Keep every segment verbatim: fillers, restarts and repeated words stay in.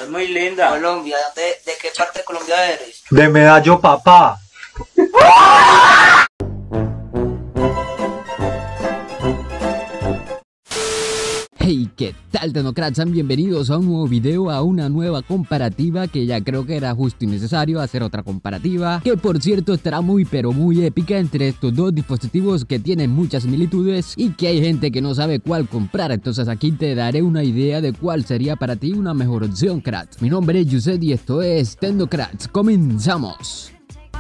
Es muy linda. Colombia, ¿de, de qué parte de Colombia eres? De Medallo, papá. Hey, ¿qué tal, Tecnocrats? Bienvenidos a un nuevo video, a una nueva comparativa que ya creo que era justo y necesario hacer otra comparativa, que por cierto estará muy pero muy épica entre estos dos dispositivos que tienen muchas similitudes y que hay gente que no sabe cuál comprar. Entonces aquí te daré una idea de cuál sería para ti una mejor opción, crats. Mi nombre es Yused y esto es Tecnocrats. Comenzamos.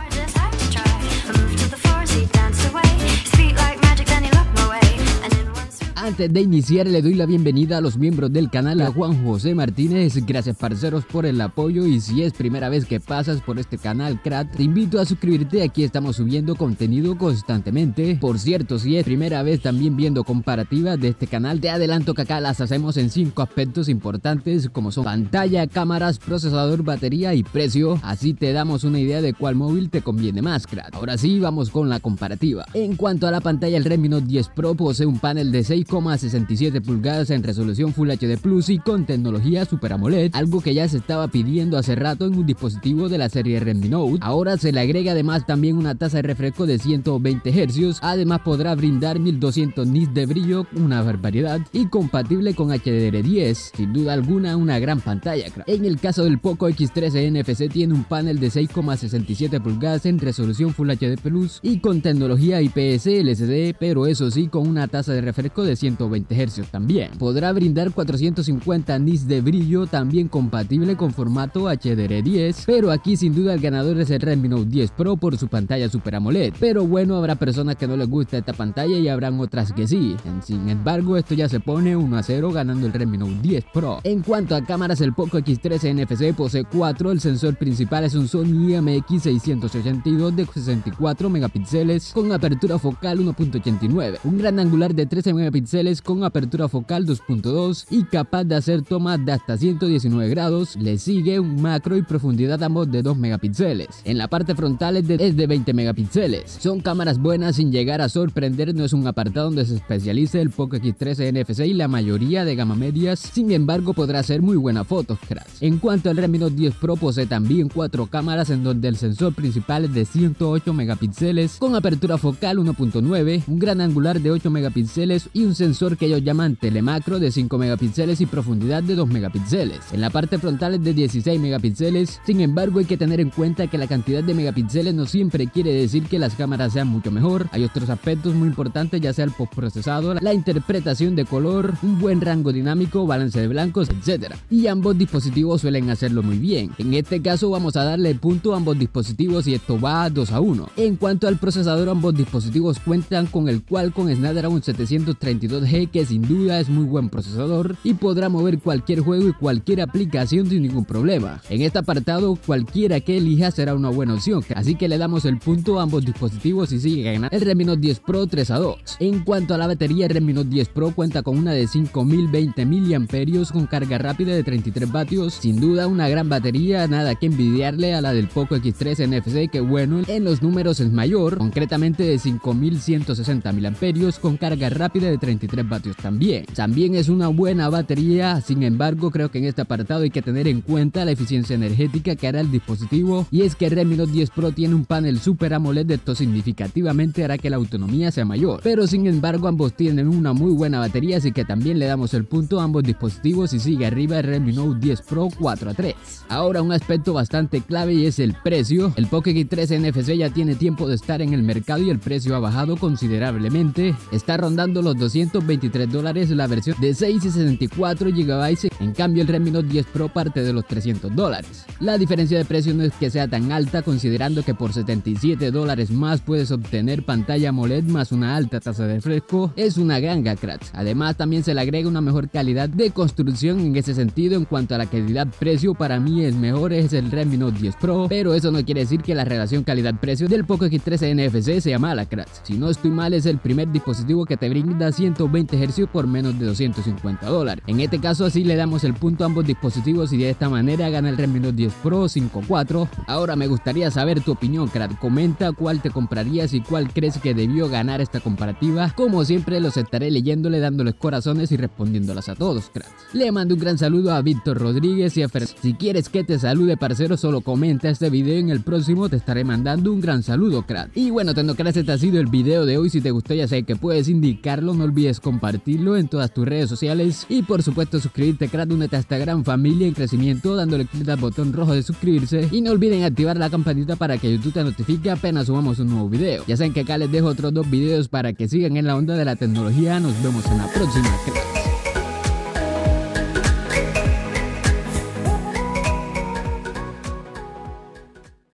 Antes de iniciar le doy la bienvenida a los miembros del canal, a Juan José Martínez. Gracias, parceros, por el apoyo, y si es primera vez que pasas por este canal, crack, te invito a suscribirte. Aquí estamos subiendo contenido constantemente. Por cierto, si es primera vez también viendo comparativas de este canal, te adelanto que acá las hacemos en cinco aspectos importantes, como son pantalla, cámaras, procesador, batería y precio. Así te damos una idea de cuál móvil te conviene más, crack. Ahora sí, vamos con la comparativa. En cuanto a la pantalla, el Redmi Note diez Pro posee un panel de seis coma sesenta y siete pulgadas en resolución Full H D Plus y con tecnología Super AMOLED, algo que ya se estaba pidiendo hace rato en un dispositivo de la serie Redmi Note. Ahora se le agrega además también una tasa de refresco de ciento veinte hercios, además podrá brindar mil doscientos nits de brillo, una barbaridad, y compatible con H D R diez, sin duda alguna una gran pantalla, crack. En el caso del Poco X trece N F C tiene un panel de seis coma sesenta y siete pulgadas en resolución Full H D Plus y con tecnología I P S L C D, pero eso sí con una tasa de refresco de ciento veinte hercios también. Podrá brindar cuatrocientos cincuenta nits de brillo, también compatible con formato H D R diez, pero aquí sin duda el ganador es el Redmi Note diez Pro por su pantalla Super AMOLED. Pero bueno, habrá personas que no les gusta esta pantalla y habrán otras que sí. Sin embargo, esto ya se pone uno a cero ganando el Redmi Note diez Pro. En cuanto a cámaras, el Poco X trece N F C posee cuatro. El sensor principal es un Sony I M X seiscientos ochenta y dos de sesenta y cuatro megapíxeles con apertura focal uno punto ochenta y nueve, un gran angular de trece megapíxeles con apertura focal dos punto dos y capaz de hacer tomas de hasta ciento diecinueve grados. Le sigue un macro y profundidad ambos de dos megapíxeles. En la parte frontal es de, es de veinte megapíxeles. Son cámaras buenas sin llegar a sorprender, no es un apartado donde se especialice el Poco X trece N F C y la mayoría de gama medias. Sin embargo, podrá hacer muy buenas fotos, cracks. En cuanto al Redmi Note diez Pro, posee también cuatro cámaras en donde el sensor principal es de ciento ocho megapíxeles con apertura focal uno punto nueve, un gran angular de ocho megapíxeles y un sensor que ellos llaman telemacro de cinco megapíxeles y profundidad de dos megapíxeles. En la parte frontal es de dieciséis megapíxeles. Sin embargo, hay que tener en cuenta que la cantidad de megapíxeles no siempre quiere decir que las cámaras sean mucho mejor. Hay otros aspectos muy importantes, ya sea el postprocesado, la interpretación de color, un buen rango dinámico, balance de blancos, etcétera. Y ambos dispositivos suelen hacerlo muy bien. En este caso vamos a darle el punto a ambos dispositivos y esto va dos a uno. En cuanto al procesador, ambos dispositivos cuentan con el Qualcomm Snapdragon setecientos treinta y dos G, que sin duda es muy buen procesador y podrá mover cualquier juego y cualquier aplicación sin ningún problema. En este apartado, cualquiera que elija será una buena opción, así que le damos el punto a ambos dispositivos y sigue ganando el Redmi Note diez Pro tres a dos. En cuanto a la batería, el Redmi Note diez Pro cuenta con una de cinco mil veinte miliamperios con carga rápida de treinta y tres vatios, sin duda una gran batería, nada que envidiarle a la del Poco X trece N F C, que bueno, en los números es mayor, concretamente de cinco mil ciento sesenta miliamperios con carga rápida de treinta y tres vatios también. También es una buena batería. Sin embargo, creo que en este apartado hay que tener en cuenta la eficiencia energética que hará el dispositivo, y es que el Redmi Note diez Pro tiene un panel Super AMOLED, esto significativamente hará que la autonomía sea mayor, pero sin embargo ambos tienen una muy buena batería, así que también le damos el punto a ambos dispositivos y sigue arriba el Redmi Note diez Pro cuatro a tres. Ahora un aspecto bastante clave y es el precio. El Poco X trece N F C ya tiene tiempo de estar en el mercado y el precio ha bajado considerablemente, está rondando los doscientos veintitrés dólares la versión de seis y sesenta y cuatro gigabytes. En cambio el Redmi Note diez Pro parte de los trescientos dólares. La diferencia de precio no es que sea tan alta, considerando que por setenta y siete dólares más puedes obtener pantalla AMOLED más una alta tasa de refresco. Es una ganga, cracks. Además también se le agrega una mejor calidad de construcción. En ese sentido, en cuanto a la calidad-precio, para mí es mejor es el Redmi Note diez Pro, pero eso no quiere decir que la relación calidad-precio del Poco X trece N F C sea mala, cracks. Si no estoy mal, es el primer dispositivo que te brinda cien ciento veinte hercios por menos de doscientos cincuenta dólares. En este caso así le damos el punto a ambos dispositivos y de esta manera gana el Redmi Note diez Pro cinco cuatro. Ahora me gustaría saber tu opinión, crack. Comenta cuál te comprarías y cuál crees que debió ganar esta comparativa. Como siempre los estaré leyéndole, dándoles corazones y respondiéndolas a todos, crack. Le mando un gran saludo a Víctor Rodríguez y a Fer. Si quieres que te salude, parcero, solo comenta este video y en el próximo te estaré mandando un gran saludo, crack. Y bueno, Tendo Cracks, este ha sido el video de hoy. Si te gustó, ya sabes que puedes indicarlo, no olvides compartirlo en todas tus redes sociales y por supuesto suscribirte, crack. Únete a esta gran familia en crecimiento dándole clic al botón rojo de suscribirse y no olviden activar la campanita para que YouTube te notifique apenas subamos un nuevo video. Ya saben que acá les dejo otros dos videos para que sigan en la onda de la tecnología. Nos vemos en la próxima, crack.